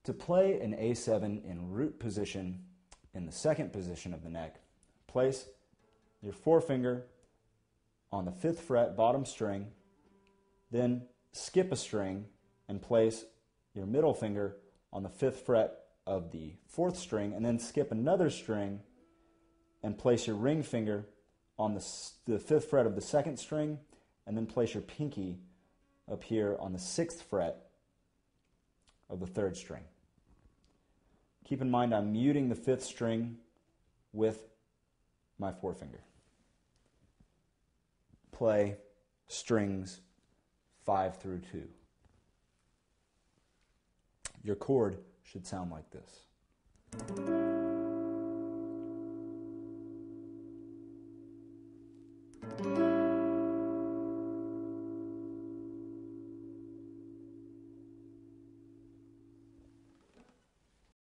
To play an A7 in root position in the second position of the neck, place your forefinger on the 5th fret bottom string, then skip a string and place your middle finger on the 5th fret of the 4th string, and then skip another string and place your ring finger on the 5th fret of the 2nd string, and then place your pinky up here on the 6th fret of the 3rd string. Keep in mind I'm muting the 5th string with my forefinger. Play strings 5 through 2. Your chord should sound like this.